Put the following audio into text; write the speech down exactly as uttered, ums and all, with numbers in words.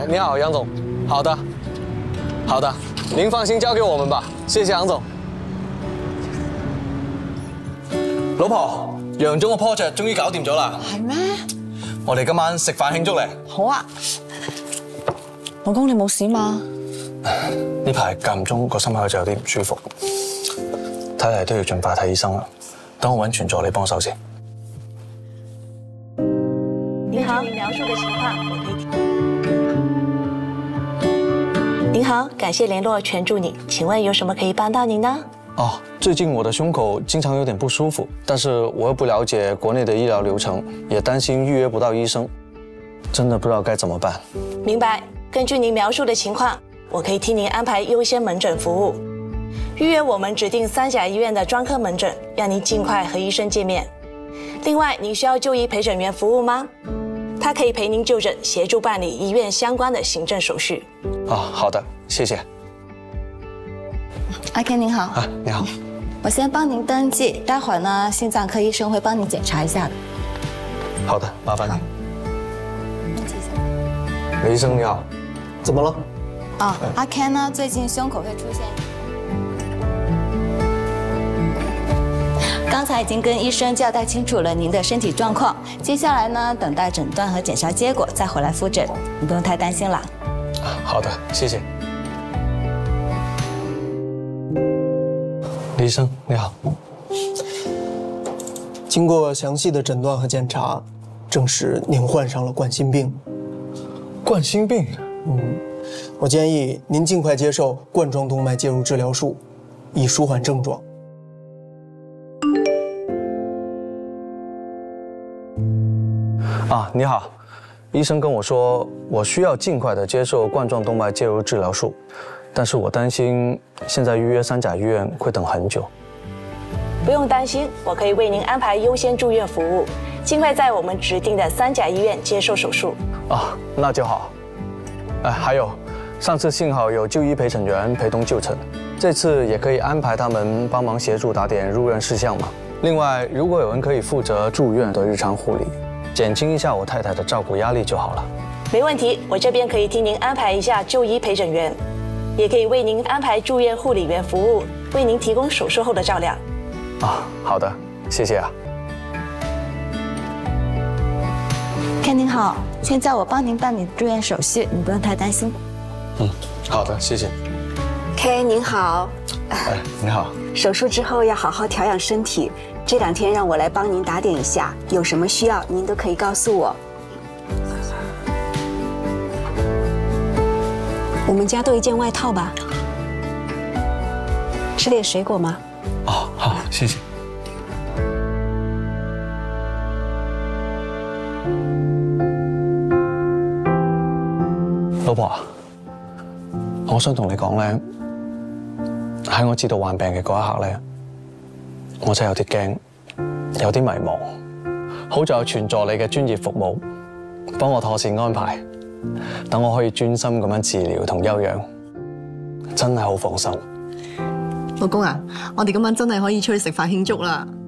哎，你好，杨总。好的，好的，您放心交给我们吧，謝謝楊總。老婆，楊總嘅 project 終於搞掂咗啦。 係咩？ 我哋今晚食飯慶祝咧。 好啊。老公，你冇事嘛？ 呢排間唔中個心口就有啲唔舒服，睇嚟都要盡快睇醫生啦。等我揾全助理幫手先。 你好，你描述的情況我可以聽。您好，感謝聯絡全助理，請問有什麼可以幫到您呢？ 哦，最近我的胸口經常有點不舒服，但是我又不了解國內的醫療流程，也擔心預約不到醫生，真的不知道該怎麼辦。 明白。根據您描述的情況，我可以替您安排優先門診服務，預約我們指定三甲醫院的專科門診，讓您盡快和醫生見面。另外，您需要就醫陪診員服務嗎？他可以陪您就診，協助辦理醫院相關的行政手續。 哦，好的，謝謝。 阿 Ken 您好。 啊，你好。 我先幫您登記，待會兒呢，心臟科醫生會幫您檢查一下的。 好的，麻煩你。 登記一下。 李醫生你好。怎麼了？ 啊，阿 Ken 呢，最近胸口會出現。剛才已經跟醫生交代清楚了您的身體狀況，接下來呢，等待診斷和檢查結果再回來復診，你不用太擔心啦。 好的，謝謝。李醫生你好。 經過詳細的診斷和檢查，證實您患上了冠心病。 冠心病？ 嗯，我建議您盡快接受冠狀動脈介入治療術，以舒緩症狀。 啊，你好，醫生跟我說我需要盡快的接受冠狀動脈介入治療術，但是我擔心現在預約三甲醫院會等很久。 不用擔心，我可以為您安排優先住院服務，盡快在我們指定的三甲醫院接受手術。 啊，那就好。哎，還有，上次幸好有就醫陪診員陪同就診，這次也可以安排他們幫忙協助打點入院事項嘛。另外，如果有人可以負責住院的日常護理，減輕一下我太太的照顧壓力就好了。 沒問題，我這邊可以替您安排一下就醫陪診員，也可以為您安排住院護理員服務，為您提供手術後的照料。 啊，好的，謝謝啊。 Ken 您好，現在我幫您辦理住院手續，你不用太擔心。 嗯，好的，謝謝。 Ken 您好。 哎，你好。 手術之後要好好調養身體，這兩天讓我來幫您打點一下，有什麼需要您都可以告訴我。我們家都一件外套吧。吃點水果嗎？ 哦，好，謝謝。老婆啊，我想同你講咧，喺我知道患病嘅嗰一刻咧，我真係有啲驚，有啲迷茫。好在有全助理嘅專業服務，幫我妥善安排，等我可以專心咁樣治療同休養，真係好放心。 老公啊，我哋今晚真係可以出去食飯慶祝啦！